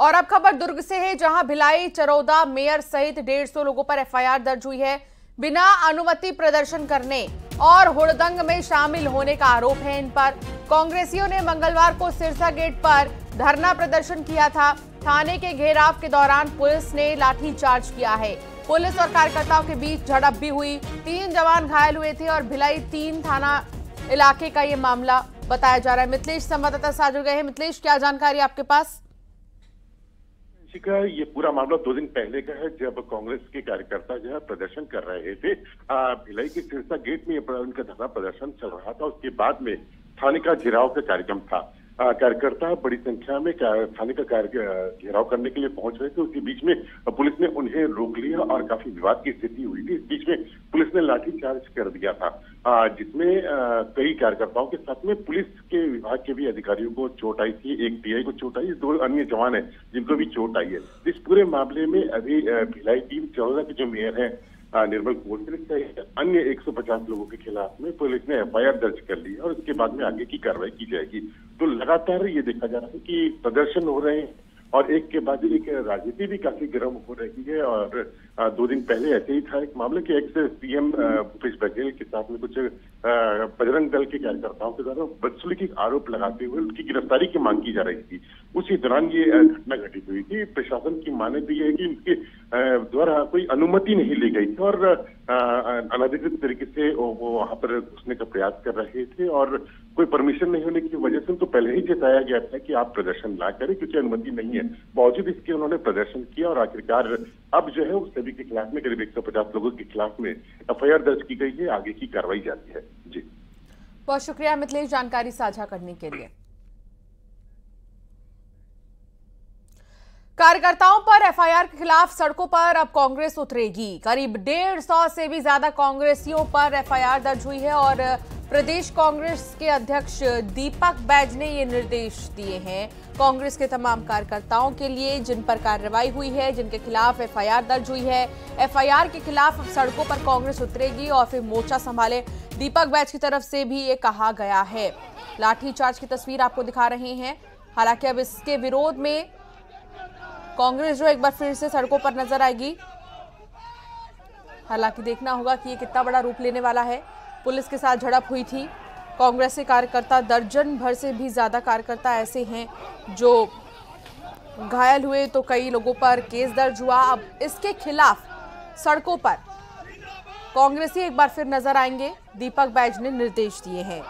और अब खबर दुर्ग से है, जहां भिलाई चरौदा मेयर सहित 150 लोगों पर एफआईआर दर्ज हुई है। बिना अनुमति प्रदर्शन करने और हुड़दंग में शामिल होने का आरोप है इन पर। कांग्रेसियों ने मंगलवार को सिरसा गेट पर धरना प्रदर्शन किया था। थाने के घेराव के दौरान पुलिस ने लाठीचार्ज किया है। पुलिस और कार्यकर्ताओं के बीच झड़प भी हुई। 3 जवान घायल हुए थे और भिलाई 3 थाना इलाके का ये मामला बताया जा रहा है। मिथिलेश संवाददाता साथ जुड़ गए हैं। मिथिलेश, क्या जानकारी आपके पास? ये पूरा मामला 2 दिन पहले का है, जब कांग्रेस के कार्यकर्ता जो है प्रदर्शन कर रहे थे। भिलाई के सिरसा गेट में उनका धरना प्रदर्शन चल रहा था। उसके बाद में थाने का घेराव का कार्यक्रम था। कार्यकर्ता बड़ी संख्या में थाने का घेराव करने के लिए पहुंच रहे थे। उसी बीच में पुलिस ने उन्हें रोक लिया और काफी विवाद की स्थिति हुई थी। इस बीच में पुलिस ने लाठीचार्ज कर दिया था, जिसमें कई कार्यकर्ताओं के साथ में पुलिस के विभाग के भी अधिकारियों को चोट आई थी। एक टीआई को चोट आई, 2 अन्य जवान है जिनको भी चोट आई है। इस पूरे मामले में अभी भिलाई टीम चरौदा के जो मेयर है निर्मल कुमार सहित अन्य 150 लोगों के खिलाफ में पुलिस ने एफआईआर दर्ज कर ली है और उसके बाद में आगे की कार्रवाई की जाएगी। तो लगातार ये देखा जा रहा है कि प्रदर्शन हो रहे हैं और एक के बाद एक राजनीति भी काफी गर्म हो रही है। और 2 दिन पहले ऐसे ही था एक मामला कि एक्स सीएम भूपेश बघेल के साथ में कुछ बजरंग दल के कार्यकर्ताओं के द्वारा बदसलूकी के आरोप लगाते हुए उनकी गिरफ्तारी की मांग की जा रही थी। उसी दौरान ये घटना घटित हुई थी। प्रशासन की माने तो ये है कि उनके द्वारा कोई अनुमति नहीं ली गई थी और अनधिकृत तरीके से वो वहां पर घुसने का प्रयास कर रहे थे और कोई परमिशन नहीं होने की वजह से उनको पहले ही जताया गया था कि आप प्रदर्शन ना करें क्योंकि अनुमति नहीं है। बावजूद इसके उन्होंने प्रदर्शन किया और आखिरकार अब जो है उस सभी के खिलाफ में करीब 150 लोगों के खिलाफ में एफआईआर दर्ज की गई है। आगे की कार्रवाई जारी है। जी, बहुत शुक्रिया मिथिलेश जानकारी साझा करने के लिए। कार्यकर्ताओं पर एफआईआर के खिलाफ सड़कों पर अब कांग्रेस उतरेगी। करीब 150 से भी ज्यादा कांग्रेसियों पर एफआईआर दर्ज हुई है और प्रदेश कांग्रेस के अध्यक्ष दीपक बैज ने ये निर्देश दिए हैं कांग्रेस के तमाम कार्यकर्ताओं के लिए जिन पर कार्रवाई हुई है, जिनके खिलाफ एफआईआर दर्ज हुई है। एफआईआर के खिलाफ अब सड़कों पर कांग्रेस उतरेगी और फिर मोर्चा संभाले। दीपक बैज की तरफ से भी ये कहा गया है। लाठीचार्ज की तस्वीर आपको दिखा रहे हैं। हालांकि अब इसके विरोध में कांग्रेस जो एक बार फिर से सड़कों पर नजर आएगी। हालांकि देखना होगा कि ये कितना बड़ा रूप लेने वाला है। पुलिस के साथ झड़प हुई थी। कांग्रेस के कार्यकर्ता, दर्जन भर से भी ज्यादा कार्यकर्ता ऐसे हैं जो घायल हुए, तो कई लोगों पर केस दर्ज हुआ। अब इसके खिलाफ सड़कों पर कांग्रेसी एक बार फिर नजर आएंगे। दीपक बैज ने निर्देश दिए हैं।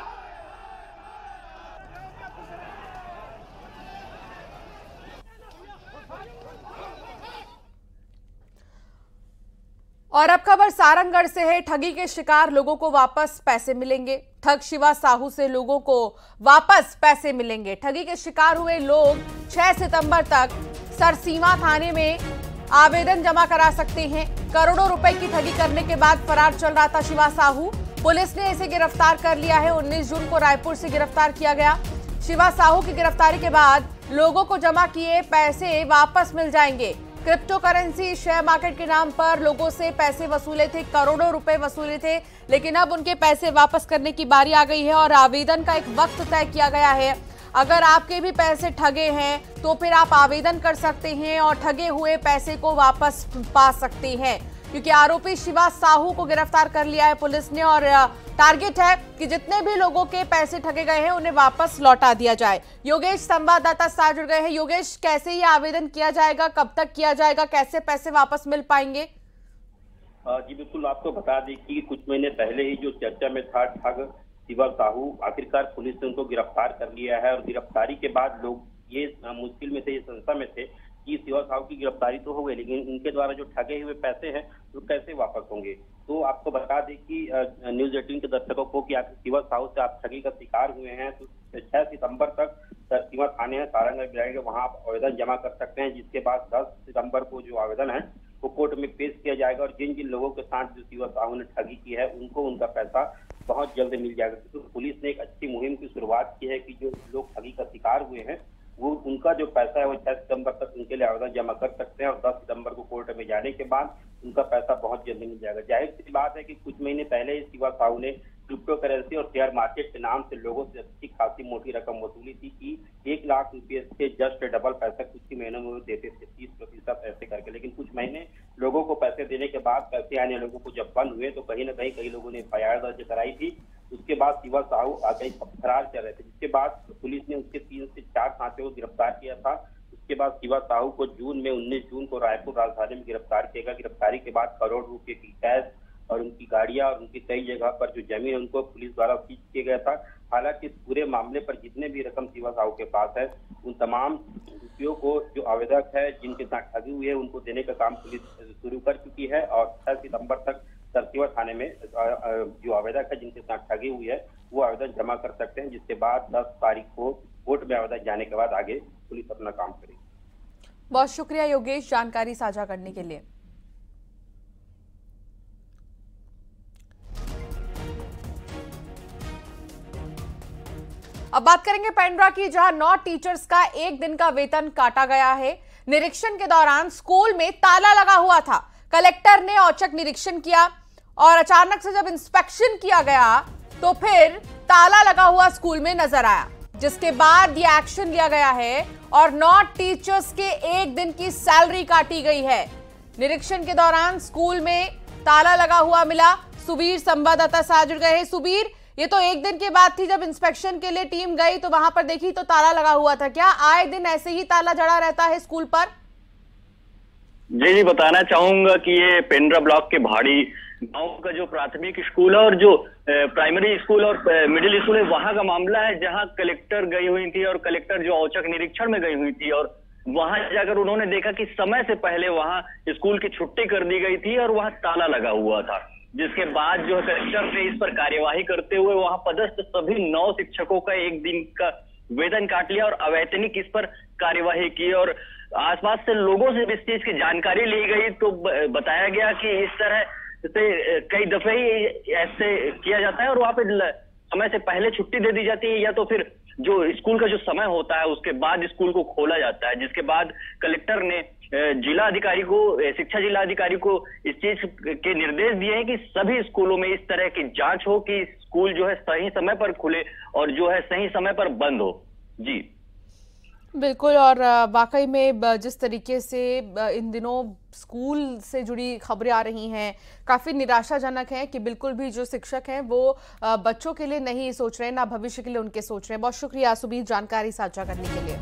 और अब खबर सारंगगढ़ से है। ठगी के शिकार लोगों को वापस पैसे मिलेंगे। ठग शिवा साहू से लोगों को वापस पैसे मिलेंगे। ठगी के शिकार हुए लोग 6 सितंबर तक सरसीमा थाने में आवेदन जमा करा सकते हैं। करोड़ों रुपए की ठगी करने के बाद फरार चल रहा था शिवा साहू। पुलिस ने इसे गिरफ्तार कर लिया है। 19 जून को रायपुर से गिरफ्तार किया गया। शिवा साहू की गिरफ्तारी के बाद लोगों को जमा किए पैसे वापस मिल जाएंगे। क्रिप्टो करेंसी शेयर मार्केट के नाम पर लोगों से पैसे वसूले थे, करोड़ों रुपए वसूले थे, लेकिन अब उनके पैसे वापस करने की बारी आ गई है और आवेदन का एक वक्त तय किया गया है। अगर आपके भी पैसे ठगे हैं तो फिर आप आवेदन कर सकते हैं और ठगे हुए पैसे को वापस पा सकते हैं, क्योंकि आरोपी शिवा साहू को गिरफ्तार कर लिया है पुलिस ने और टारगेट है कि जितने भी लोगों के पैसे ठगे गए हैं उन्हें वापस लौटा दिया जाए। योगेश संवाददाता साथ जुड़ गए हैं। योगेश, कैसे ये आवेदन किया जाएगा, कब तक किया जाएगा, कैसे पैसे वापस मिल पाएंगे? जी बिल्कुल, आपको बता दें कि कुछ महीने पहले ही जो चर्चा में था ठग शिवा साहू, आखिरकार पुलिस ने उनको गिरफ्तार कर लिया है और गिरफ्तारी के बाद लोग ये मुश्किल में थे, ये संशय में थे कि शिवा साहू की गिरफ्तारी तो हो गई, लेकिन उनके द्वारा जो ठगे हुए पैसे हैं वो कैसे वापस होंगे। तो आपको बता दें कि न्यूज 18 के दर्शकों को कि आप शिवा साहू से आप ठगी का शिकार हुए हैं तो 6 सितंबर तक सीमा थाने है सारंगगढ़ जाएंगे, वहां आप आवेदन जमा कर सकते हैं। जिसके बाद 10 सितंबर को जो आवेदन है वो कोर्ट में पेश किया जाएगा और जिन जिन लोगों के साथ जो शिवा साहू ने ठगी की है उनको उनका पैसा बहुत जल्द मिल जाएगा। तो पुलिस ने एक अच्छी मुहिम की शुरुआत की है कि जो लोग ठगी का शिकार हुए हैं वो उनका जो पैसा है वो 6 सितंबर तक उनके लिए आवेदन जमा कर सकते हैं और 10 सितंबर को कोर्ट में जाने के बाद उनका पैसा बहुत जल्दी मिल जाएगा। जाहिर सी बात है कि कुछ महीने पहले शिवा साहू ने क्रिप्टो करेंसी और शेयर मार्केट के नाम से लोगों से अच्छी खासी मोटी रकम वसूली थी कि 1 लाख रुपए से जस्ट डबल पैसा कुछ ही महीनों में देते थे, 30% ऐसे करके। लेकिन कुछ महीने लोगों को पैसे देने के बाद पैसे आने लोगों को जब बंद हुए तो कहीं ना कहीं कई लोगों ने FIR दर्ज कराई थी। उसके बाद शिवा साहू आगे फरार चल रहे थे, जिसके बाद पुलिस ने उसके 3 से 4 साथियों को गिरफ्तार किया था। उसके बाद शिवा साहू को 19 जून को रायपुर राजधानी में गिरफ्तार किया गया। गिरफ्तारी के बाद करोड़ रुपए की कैश और उनकी गाड़ियां और उनकी कई जगह पर जो जमीन उनको पुलिस द्वारा सीज किया गया था। हालांकि इस पूरे मामले पर जितने भी रकम शिवा साहू के पास है, उन तमाम रुपयों को जो आवेदक है जिनके साथ ठगी हुई है उनको देने का काम पुलिस शुरू कर चुकी है और 6 सितंबर तक तरसीवा थाने में जो आवेदक है जिनके साथ ठगी हुई है वो आवेदन जमा कर सकते हैं, जिसके बाद 10 तारीख को कोर्ट में आवेदन जाने के बाद आगे पुलिस अपना काम करेगी। बहुत शुक्रिया योगेश जानकारी साझा करने के लिए। अब बात करेंगे पेंड्रा की, जहां 9 टीचर्स का 1 दिन का वेतन काटा गया है। निरीक्षण के दौरान स्कूल में ताला लगा हुआ था। कलेक्टर ने औचक निरीक्षण किया और अचानक से जब इंस्पेक्शन किया गया तो फिर ताला लगा हुआ स्कूल में नजर आया, जिसके बाद ये एक्शन लिया गया है और 9 टीचर्स के 1 दिन की सैलरी काटी गई है। निरीक्षण के दौरान स्कूल में ताला लगा हुआ मिला। सुबीर संवाददाता साथ जुड़ गए हैं। सुबीर, ये तो 1 दिन के बाद थी जब इंस्पेक्शन के लिए टीम गई तो वहां पर देखी तो ताला लगा हुआ था। क्या आए दिन ऐसे ही ताला जड़ा रहता है स्कूल पर? जी बताना चाहूंगा कि ये पेंड्रा ब्लॉक के भाड़ी गांव का जो प्राथमिक स्कूल है और जो प्राइमरी स्कूल और मिडिल स्कूल है वहां का मामला है, जहां कलेक्टर गई हुई थी और कलेक्टर जो औचक निरीक्षण में गई हुई थी और वहां जाकर उन्होंने देखा कि समय से पहले वहां स्कूल की छुट्टी कर दी गई थी और वहां ताला लगा हुआ था, जिसके बाद जो कलेक्टर ने इस पर कार्यवाही करते हुए वहां पदस्थ सभी 9 शिक्षकों का 1 दिन का वेतन काट लिया और अवैतनिक इस पर कार्यवाही की और आसपास से लोगों से इस चीज की जानकारी ली गई तो बताया गया कि इस तरह से कई दफे ही ऐसे किया जाता है और वहां पे समय से पहले छुट्टी दे दी जाती है या तो फिर जो स्कूल का जो समय होता है उसके बाद स्कूल को खोला जाता है, जिसके बाद कलेक्टर ने जिला अधिकारी को, शिक्षा जिला अधिकारी को इस चीज के निर्देश दिए हैं कि सभी स्कूलों में इस तरह की जांच हो कि स्कूल जो है सही समय पर खुले और जो है सही समय पर बंद हो। जी बिल्कुल, और वाकई में जिस तरीके से इन दिनों स्कूल से जुड़ी खबरें आ रही हैं काफ़ी निराशाजनक है कि बिल्कुल भी जो शिक्षक हैं वो बच्चों के लिए नहीं सोच रहे हैं, ना भविष्य के लिए उनके सोच रहे हैं। बहुत शुक्रिया सुबीर जानकारी साझा करने के लिए।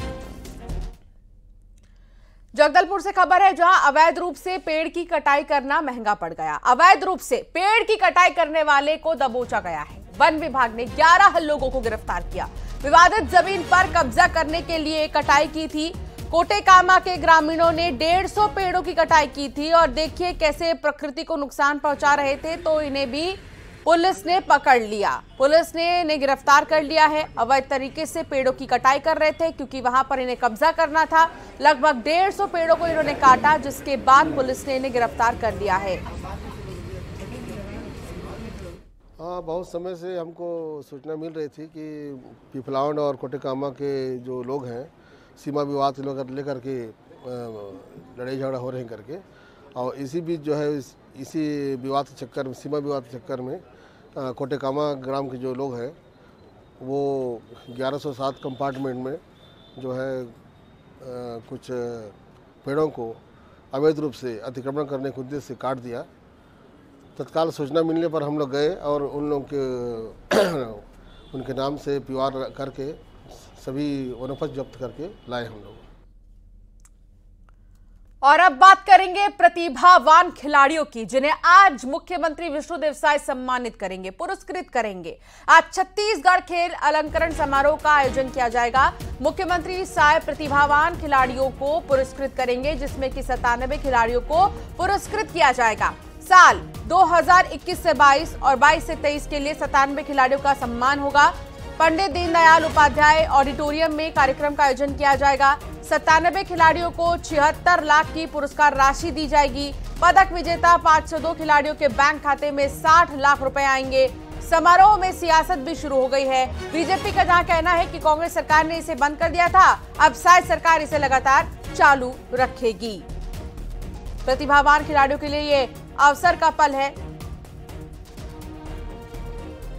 जगदलपुर से खबर है, जहां अवैध रूप से पेड़ की कटाई करना महंगा पड़ गया। अवैध रूप से पेड़ की कटाई करने वाले को दबोचा गया है। वन विभाग ने 11 लोगों को गिरफ्तार किया। विवादित जमीन पर कब्जा करने के लिए कटाई की थी। कोटेकामा के ग्रामीणों ने 150 पेड़ों की कटाई की थी और देखिए कैसे प्रकृति को नुकसान पहुंचा रहे थे, तो इन्हें भी पुलिस ने पकड़ लिया। पुलिस ने इन्हें गिरफ्तार कर लिया है। अवैध तरीके से पेड़ों की कटाई कर रहे थे क्योंकि वहां पर इन्हें कब्जा करना था। लगभग 150 पेड़ों को इन्होंने काटा, जिसके बाद पुलिस ने इन्हें गिरफ्तार कर लिया है। हाँ, बहुत समय से हमको सूचना मिल रही थी कि पिपलावंड और कोटेकामा के जो लोग हैं सीमा विवाद लेकर के लड़ाई झगड़ा हो रहे हैं करके, और इसी बीच जो है इसी विवाद के चक्कर में, सीमा विवाद के चक्कर में कोटेकामा ग्राम के जो लोग हैं वो 1107 कंपार्टमेंट में जो है कुछ पेड़ों को अवैध रूप से अतिक्रमण करने के उद्देश्य से काट दिया। तत्काल सूचना मिलने पर हम लोग गए और उन लोग के उनके नाम से पीवार करके सभी वनोपज जब्त करके लाए हम लोग। और अब बात करेंगे प्रतिभावान खिलाड़ियों की, जिन्हें आज मुख्यमंत्री विष्णुदेव साय सम्मानित करेंगे, पुरस्कृत करेंगे। आज छत्तीसगढ़ खेल अलंकरण समारोह का आयोजन किया जाएगा। मुख्यमंत्री साय प्रतिभावान खिलाड़ियों को पुरस्कृत करेंगे, जिसमें कि 97 खिलाड़ियों को पुरस्कृत किया जाएगा। साल 2021 से 22 और 22 से 23 के लिए 97 खिलाड़ियों का सम्मान होगा। पंडित दीनदयाल उपाध्याय ऑडिटोरियम में कार्यक्रम का आयोजन किया जाएगा। 97 खिलाड़ियों को 76 लाख की पुरस्कार राशि दी जाएगी। पदक विजेता 502 खिलाड़ियों के बैंक खाते में 60 लाख रुपए आएंगे। समारोह में सियासत भी शुरू हो गई है। बीजेपी का जहां कहना है कि कांग्रेस सरकार ने इसे बंद कर दिया था, अब साय सरकार इसे लगातार चालू रखेगी। प्रतिभावान खिलाड़ियों के लिए ये अवसर का पल है।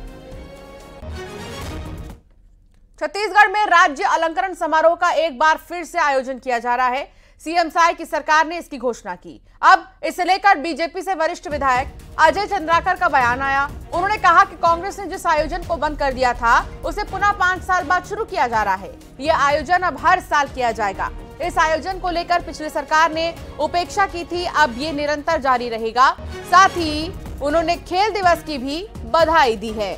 छत्तीसगढ़ में राज्य अलंकरण समारोह का एक बार फिर से आयोजन किया जा रहा है। सीएम साय की सरकार ने इसकी घोषणा की। अब इसे लेकर बीजेपी से वरिष्ठ विधायक अजय चंद्राकर का बयान आया। उन्होंने कहा कि कांग्रेस ने जिस आयोजन को बंद कर दिया था उसे पुनः 5 साल बाद शुरू किया जा रहा है। यह आयोजन अब हर साल किया जाएगा। इस आयोजन को लेकर पिछली सरकार ने उपेक्षा की थी, अब ये निरंतर जारी रहेगा। साथ ही उन्होंने खेल दिवस की भी बधाई दी है।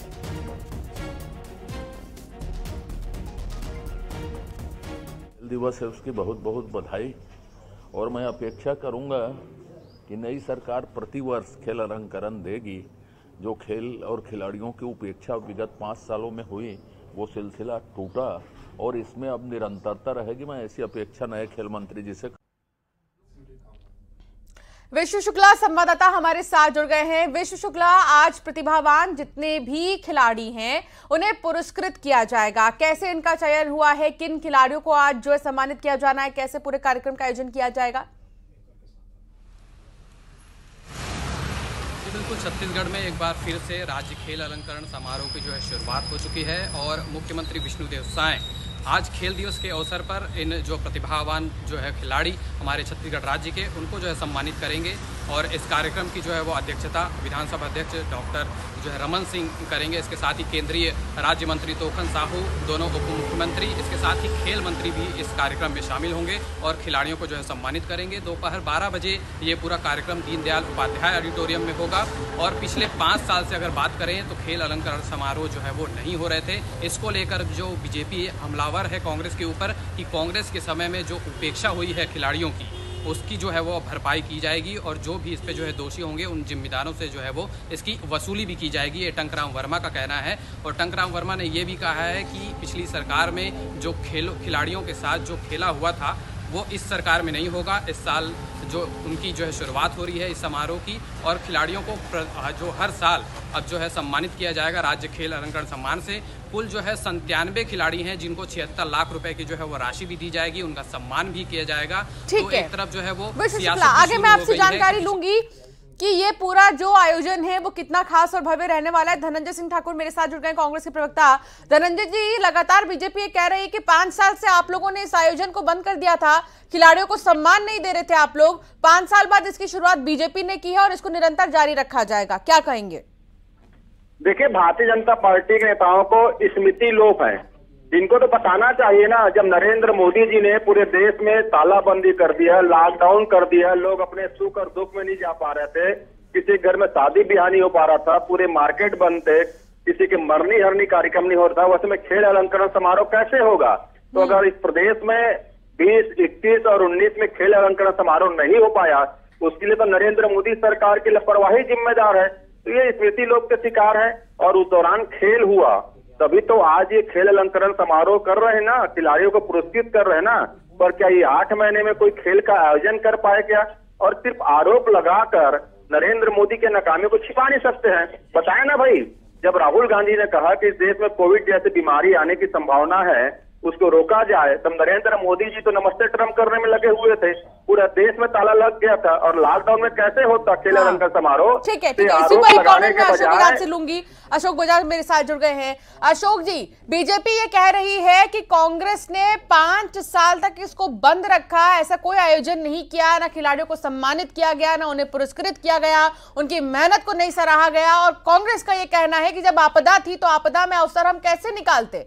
दिवस है उसकी बहुत बहुत बधाई, और मैं अपेक्षा करूंगा कि नई सरकार प्रतिवर्ष खेल अलंकरण देगी। जो खेल और खिलाड़ियों की उपेक्षा विगत 5 सालों में हुई वो सिलसिला टूटा और इसमें अब निरंतरता रहेगी। मैं ऐसी अपेक्षा नए खेल मंत्री जी से। विश्व शुक्ला संवाददाता हमारे साथ जुड़ गए हैं। विश्व शुक्ला, आज प्रतिभावान जितने भी खिलाड़ी हैं उन्हें पुरस्कृत किया जाएगा। कैसे इनका चयन हुआ है, किन खिलाड़ियों को आज जो है सम्मानित किया जाना है, कैसे पूरे कार्यक्रम का आयोजन किया जाएगा? बिल्कुल, छत्तीसगढ़ में एक बार फिर से राज्य खेल अलंकरण समारोह की जो है शुरुआत हो चुकी है और मुख्यमंत्री विष्णुदेव साय आज खेल दिवस के अवसर पर इन जो प्रतिभावान जो है खिलाड़ी हमारे छत्तीसगढ़ राज्य के, उनको जो है सम्मानित करेंगे। और इस कार्यक्रम की जो है वो अध्यक्षता विधानसभा अध्यक्ष डॉक्टर जो है रमन सिंह करेंगे। इसके साथ ही केंद्रीय राज्य मंत्री तोखन साहू, दोनों उप मुख्यमंत्री, इसके साथ ही खेल मंत्री भी इस कार्यक्रम में शामिल होंगे और खिलाड़ियों को जो है सम्मानित करेंगे। दोपहर 12 बजे ये पूरा कार्यक्रम दीनदयाल उपाध्याय ऑडिटोरियम में होगा। और पिछले 5 साल से अगर बात करें तो खेल अलंकरण समारोह जो है वो नहीं हो रहे थे। इसको लेकर जो बीजेपी हमलावर है कांग्रेस के ऊपर कि कांग्रेस के समय में जो उपेक्षा हुई है खिलाड़ियों की, उसकी जो है वो भरपाई की जाएगी और जो भी इस पे जो है दोषी होंगे उन जिम्मेदारों से जो है वो इसकी वसूली भी की जाएगी, ये टंकराम वर्मा का कहना है। और टंकराम वर्मा ने ये भी कहा है कि पिछली सरकार में जो खिलाड़ियों के साथ जो खेला हुआ था वो इस सरकार में नहीं होगा। इस साल जो उनकी जो है शुरुआत हो रही है इस समारोह की और खिलाड़ियों को जो हर साल अब जो है सम्मानित किया जाएगा राज्य खेल अलंकरण सम्मान से। कुल जो है 97 खिलाड़ी हैं जिनको 76 लाख रुपए की जो है वो राशि भी दी जाएगी, उनका सम्मान भी किया जाएगा। तो एक तरफ जो है वो आगे मैं आपसे जानकारी लूंगी कि ये पूरा जो आयोजन है वो कितना खास और भव्य रहने वाला है। धनंजय सिंह ठाकुर मेरे साथ जुड़ गए, कांग्रेस के प्रवक्ता। धनंजय जी, लगातार बीजेपी ये कह रही है कि 5 साल से आप लोगों ने इस आयोजन को बंद कर दिया था, खिलाड़ियों को सम्मान नहीं दे रहे थे आप लोग। 5 साल बाद इसकी शुरुआत बीजेपी ने की है और इसको निरंतर जारी रखा जाएगा, क्या कहेंगे? देखिए, भारतीय जनता पार्टी के नेताओं को स्मृति लोप है। इनको तो बताना चाहिए ना, जब नरेंद्र मोदी जी ने पूरे देश में तालाबंदी कर दिया, लॉकडाउन कर दिया, लोग अपने सुख और दुख में नहीं जा पा रहे थे, किसी घर में शादी ब्याह नहीं हो पा रहा था, पूरे मार्केट बंद थे, किसी के मरनी हरनी कार्यक्रम नहीं हो रहा था, वैसे में खेल अलंकरण समारोह कैसे होगा? तो अगर इस प्रदेश में 20, 21 और 19 में खेल अलंकरण समारोह नहीं हो पाया, उसके लिए तो नरेंद्र मोदी सरकार की लापरवाही जिम्मेदार है। तो ये स्मृति लोप के शिकार है और उस दौरान खेल हुआ, तभी तो आज ये खेल अलंकरण समारोह कर रहे हैं ना, खिलाड़ियों को पुरस्कृत कर रहे हैं ना। पर क्या ये 8 महीने में कोई खेल का आयोजन कर पाए क्या? और सिर्फ आरोप लगाकर नरेंद्र मोदी के नाकामी को छिपा नहीं सकते हैं। बताए ना भाई, जब राहुल गांधी ने कहा कि इस देश में कोविड जैसी बीमारी आने की संभावना है, उसको रोका जाए, तब नरेंद्र मोदी जी तो नमस्ते ट्रम्प करने में लगे हुए थे। पूरा देश में ताला लग गया था और लॉकडाउन में कैसे होता खेल अलंकरण समारोह? ठीक है, इसी पर एक कमेंट मैं अशोक बजाज से लूंगी। अशोक बजाज मेरे साथ जुड़ गए हैं। अशोक जी, बीजेपी ये कह रही है कि कांग्रेस ने 5 साल तक इसको बंद रखा, ऐसा कोई आयोजन नहीं किया, ना खिलाड़ियों को सम्मानित किया गया, ना उन्हें पुरस्कृत किया गया, उनकी मेहनत को नहीं सराहा गया। और कांग्रेस का ये कहना है कि जब आपदा थी तो आपदा में अवसर हम कैसे निकालते?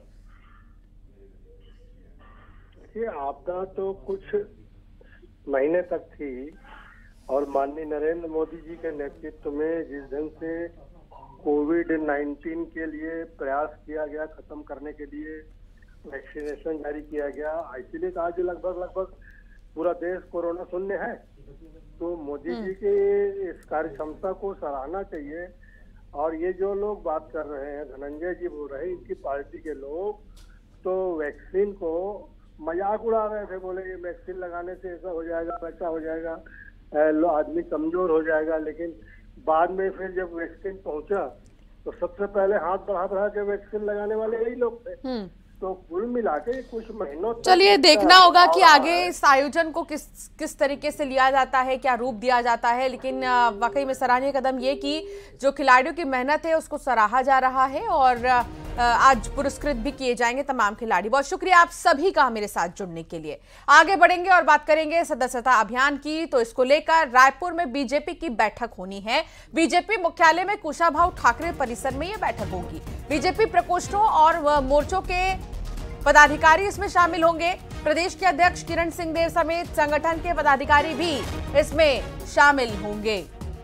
ये आपदा तो कुछ महीने तक थी और माननीय नरेंद्र मोदी जी के नेतृत्व में जिस ढंग से कोविड-19 के लिए प्रयास किया गया, खत्म करने के लिए वैक्सीनेशन जारी किया गया, इसीलिए तो आज लगभग पूरा देश कोरोना शून्य है। तो मोदी जी के इस कार्य क्षमता को सराहना चाहिए। और ये जो लोग बात कर रहे हैं, धनंजय जी बोल रहे हैं, इनकी पार्टी के लोग तो वैक्सीन को मजाक उड़ा रहे थे, बोले ये वैक्सीन लगाने से ऐसा हो जाएगा, वैसा हो जाएगा, आदमी कमजोर हो जाएगा। लेकिन बाद में फिर जब वैक्सीन पहुंचा तो सबसे पहले हाथ बढ़ा के वैक्सीन लगाने वाले यही लोग थे। तो कुल मिला के कुछ महीनों चलिए देखना होगा कि आगे इस आयोजन को किस तरीके से लिया जाता है, क्या रूप दिया जाता है। लेकिन वाकई में सराहनीय कदम ये कि जो खिलाड़ियों की मेहनत है उसको सराहा जा रहा है और आज पुरस्कृत भी किए जाएंगे तमाम खिलाड़ी। बहुत शुक्रिया आप सभी का मेरे साथ जुड़ने के लिए। आगे बढ़ेंगे और बात करेंगे सदस्यता अभियान की। तो इसको लेकर रायपुर में बीजेपी की बैठक होनी है। बीजेपी मुख्यालय में कुशाभाऊ ठाकरे परिसर में यह बैठक होगी। बीजेपी प्रकोष्ठों और मोर्चों के पदाधिकारी इसमें शामिल होंगे। प्रदेश के अध्यक्ष किरण सिंह देव समेत संगठन के पदाधिकारी भी इसमें शामिल होंगे।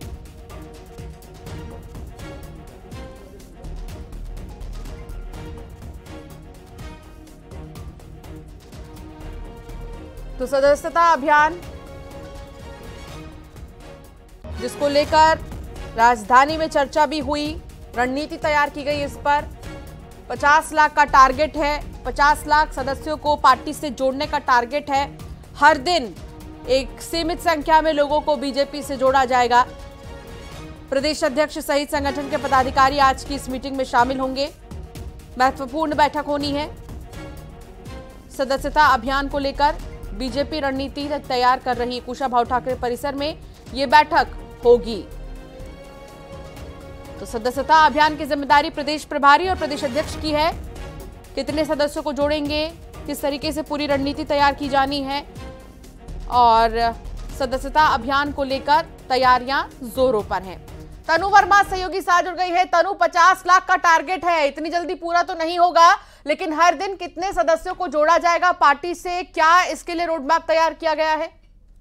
तो सदस्यता अभियान जिसको लेकर राजधानी में चर्चा भी हुई, रणनीति तैयार की गई। इस पर 50 लाख का टारगेट है, 50 लाख सदस्यों को पार्टी से जोड़ने का टारगेट है। हर दिन एक सीमित संख्या में लोगों को बीजेपी से जोड़ा जाएगा। प्रदेश अध्यक्ष सहित संगठन के पदाधिकारी आज की इस मीटिंग में शामिल होंगे। महत्वपूर्ण बैठक होनी है। सदस्यता अभियान को लेकर बीजेपी रणनीति तैयार कर रही कुशाभाऊ ठाकरे परिसर में यह बैठक होगी। तो सदस्यता अभियान की जिम्मेदारी प्रदेश प्रभारी और प्रदेश अध्यक्ष की है। कितने सदस्यों को जोड़ेंगे, किस तरीके से पूरी रणनीति तैयार की जानी है और सदस्यता अभियान को लेकर तैयारियां जोरों पर हैं। तनु वर्मा सहयोगी साथ जुड़ गई है। तनु, 50 लाख का टारगेट है, इतनी जल्दी पूरा तो नहीं होगा, लेकिन हर दिन कितने सदस्यों को जोड़ा जाएगा पार्टी से, क्या इसके लिए रोड मैप तैयार किया गया है?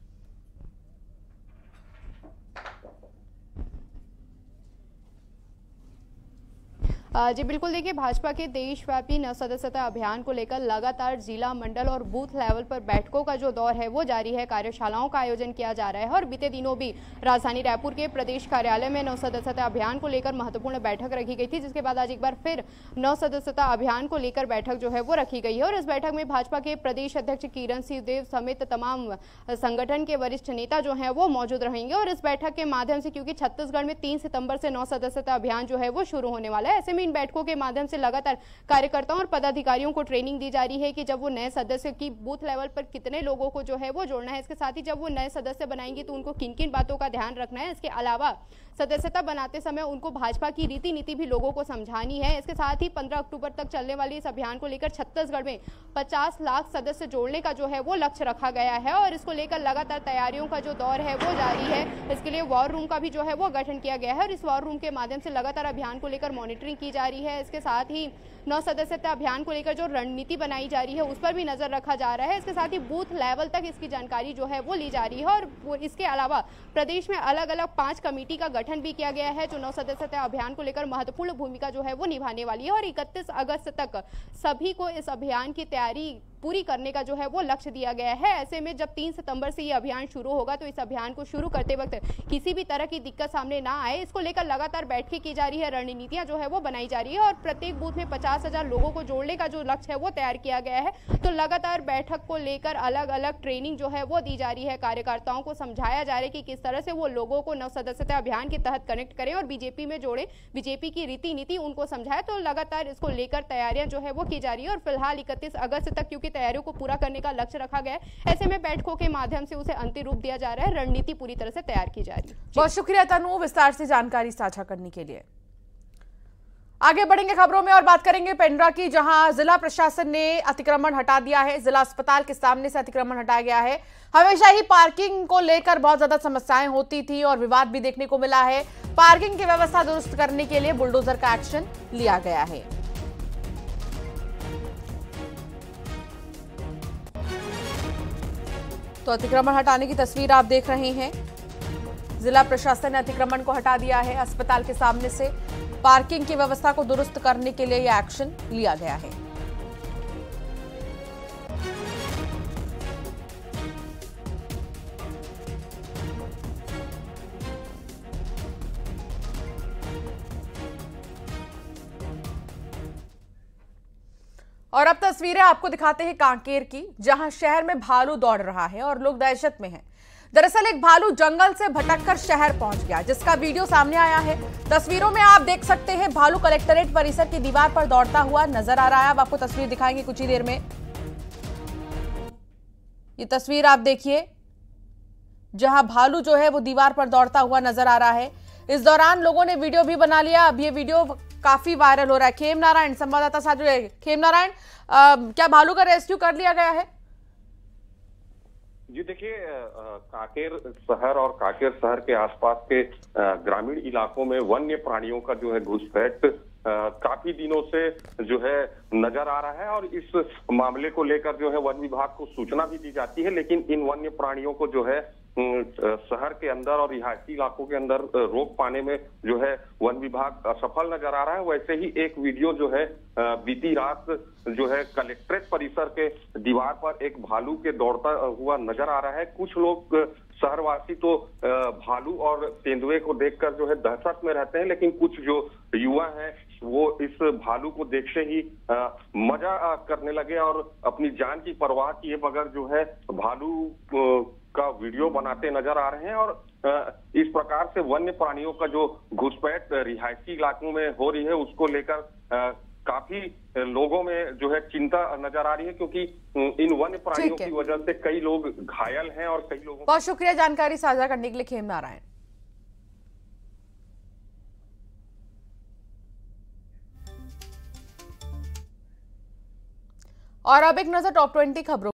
जी बिल्कुल, देखिए भाजपा के देशव्यापी नव सदस्यता अभियान को लेकर लगातार जिला, मंडल और बूथ लेवल पर बैठकों का जो दौर है वो जारी है। कार्यशालाओं का आयोजन किया जा रहा है और बीते दिनों भी राजधानी रायपुर के प्रदेश कार्यालय में नव सदस्यता अभियान को लेकर महत्वपूर्ण बैठक रखी गई थी, जिसके बाद आज एक बार फिर नव सदस्यता अभियान को लेकर बैठक जो है वो रखी गई है। और इस बैठक में भाजपा के प्रदेश अध्यक्ष किरण सिंह देव समेत तमाम संगठन के वरिष्ठ नेता जो है वो मौजूद रहेंगे। और इस बैठक के माध्यम से, क्योंकि छत्तीसगढ़ में 3 सितंबर से नव सदस्यता अभियान जो है वो शुरू होने वाला है, ऐसे में इन बैठकों के माध्यम से लगातार कार्यकर्ताओं और पदाधिकारियों को ट्रेनिंग दी जा रही है कि जब वो नए सदस्य की बूथ लेवल पर कितने लोगों को जो है वो जोड़ना है। इसके साथ ही जब वो नए सदस्य बनाएंगे तो उनको किन किन बातों का ध्यान रखना है। इसके अलावा सदस्यता बनाते समय उनको भाजपा की रीति नीति भी लोगों को समझानी है। इसके साथ ही 15 अक्टूबर तक चलने वाली इस अभियान को लेकर छत्तीसगढ़ में 50 लाख सदस्य जोड़ने का जो है वो लक्ष्य रखा गया है और इसको लेकर लगातार तैयारियों का जो दौर है वो जारी है। इसके लिए वॉर रूम का भी जो है वो गठन किया गया है और इस वॉर रूम के माध्यम से लगातार अभियान को लेकर मॉनिटरिंग की जा रही है। इसके साथ ही नौ सदस्यता अभियान को लेकर जो रणनीति बनाई जा रही है उस पर भी नजर रखा जा रहा है। इसके साथ ही बूथ लेवल तक इसकी जानकारी जो है वो ली जा रही है और इसके अलावा प्रदेश में अलग अलग 5 कमेटी का गठन भी किया गया है जो नौ सदस्यता अभियान को लेकर महत्वपूर्ण भूमिका जो है वो निभाने वाली है। और 31 अगस्त तक सभी को इस अभियान की तैयारी पूरी करने का जो है वो लक्ष्य दिया गया है। ऐसे में जब 3 सितंबर से ये अभियान शुरू होगा तो इस अभियान को शुरू करते वक्त किसी भी तरह की दिक्कत सामने ना आए, इसको लेकर लगातार बैठकें की जा रही है, रणनीतियां जो है वो बनाई जा रही है और प्रत्येक बूथ में 50,000 लोगों को जोड़ने का जो लक्ष्य है वो तैयार किया गया है। तो लगातार बैठक को लेकर अलग अलग ट्रेनिंग जो है वो दी जा रही है, कार्यकर्ताओं को समझाया जा रहा है कि किस तरह से वो लोगों को नव सदस्यता अभियान के तहत कनेक्ट करें और बीजेपी में जोड़े, बीजेपी की रीति नीति उनको समझाए। तो लगातार इसको लेकर तैयारियां जो है वो की जा रही है और फिलहाल 31 अगस्त तक क्योंकि तैयारियों को पूरा करने का लक्ष्य रखा गया है, ऐसे में बैठकों के माध्यम से उसे अंतिम रूप दिया जा रहा है, रणनीति पूरी तरह से तैयार की जा रही है। बहुत शुक्रिया तनु विस्तार से जानकारी साझा करने के लिए। आगे बढ़ेंगे खबरों में और बात करेंगे पेंड्रा की, जहां जिला प्रशासन ने अतिक्रमण हटा दिया है। जिला अस्पताल के सामने से अतिक्रमण हटाया गया है। हमेशा ही पार्किंग को लेकर बहुत ज्यादा समस्याएं होती थी और विवाद भी देखने को मिला है। पार्किंग की व्यवस्था दुरुस्त करने के लिए बुलडोजर का एक्शन लिया गया है। तो अतिक्रमण हटाने की तस्वीर आप देख रहे हैं। जिला प्रशासन ने अतिक्रमण को हटा दिया है। अस्पताल के सामने से पार्किंग की व्यवस्था को दुरुस्त करने के लिए यह एक्शन लिया गया है। और अब तस्वीरें आपको दिखाते हैं कांकेर की, जहां शहर में भालू दौड़ रहा है और लोग दहशत में हैं। दरअसल एक भालू जंगल से भटककर शहर पहुंच गया, जिसका वीडियो सामने आया है। तस्वीरों में आप देख सकते हैं भालू कलेक्टरेट परिसर की दीवार पर दौड़ता हुआ नजर आ रहा है। अब आपको तस्वीर दिखाएंगे कुछ ही देर में। ये तस्वीर आप देखिए जहां भालू जो है वो दीवार पर दौड़ता हुआ नजर आ रहा है। इस दौरान लोगों ने वीडियो भी बना लिया। अब ये वीडियो काफी वायरल हो रहा है। खेम नारायण संवाददाता साथ जुड़े। खेम नारायण, क्या भालू का रेस्क्यू कर लिया गया है? जी देखिए, कांकेर शहर और कांकेर शहर के आसपास के ग्रामीण इलाकों में वन्य प्राणियों का जो है घुसपैठ काफी दिनों से जो है नजर आ रहा है और इस मामले को लेकर जो है वन विभाग को सूचना भी दी जाती है, लेकिन इन वन्य प्राणियों को जो है शहर के अंदर और रिहायशी इलाकों के अंदर रोक पाने में जो है वन विभाग असफल नजर आ रहा है। वैसे ही एक वीडियो जो है बीती रात जो है कलेक्ट्रेट परिसर के दीवार पर एक भालू के दौड़ता हुआ नजर आ रहा है। कुछ लोग शहरवासी तो भालू और तेंदुए को देखकर जो है दहशत में रहते हैं, लेकिन कुछ जो युवा हैं वो इस भालू को देखते ही मजा करने लगे और अपनी जान की परवाह किए बगैर जो है भालू का वीडियो बनाते नजर आ रहे हैं। और इस प्रकार से वन्य प्राणियों का जो घुसपैठ रिहायशी इलाकों में हो रही है उसको लेकर काफी लोगों में जो है चिंता नजर आ रही है, क्योंकि इन वन्य प्राणियों की वजह से कई लोग घायल हैं और कई लोगों। बहुत शुक्रिया जानकारी साझा करने के लिए खेम नारायण। और अब एक नजर टॉप 20 खबरों